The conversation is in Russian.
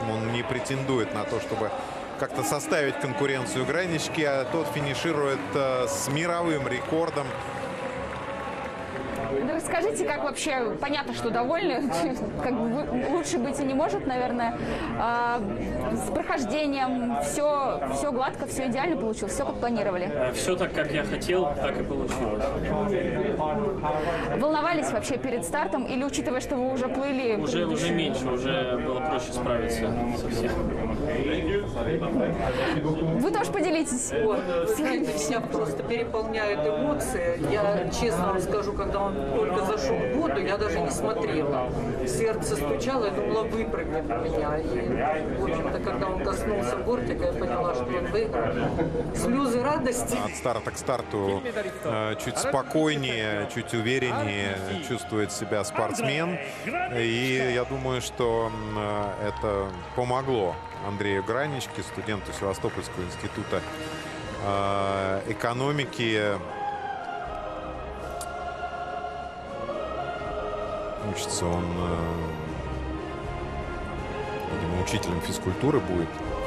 общем, он не претендует на то, чтобы как-то составить конкуренцию Граничке, а тот финиширует с мировым рекордом. Расскажите, как вообще, понятно, что довольны, как бы лучше быть и не может, наверное, с прохождением, все гладко, все идеально получилось, все как планировали. Все так, как я хотел, так и получилось. Волновались вообще перед стартом или, учитывая, что вы уже плыли? Уже меньше, уже было проще справиться со всем. Вы тоже поделитесь. Меня просто переполняют эмоции. Я честно вам скажу, когда он только зашел в воду, я даже не смотрела. Сердце стучало, я думала, выпрыгнет у меня. И, в общем-то, когда он коснулся бортика, я поняла, что он выиграл. Слезы радости. От старта к старту чуть спокойнее, чуть увереннее чувствует себя спортсмен. И я думаю, что это помогло Андрею Граничке, студенту Севастопольского института экономики. Учится он, видимо, учителем физкультуры будет.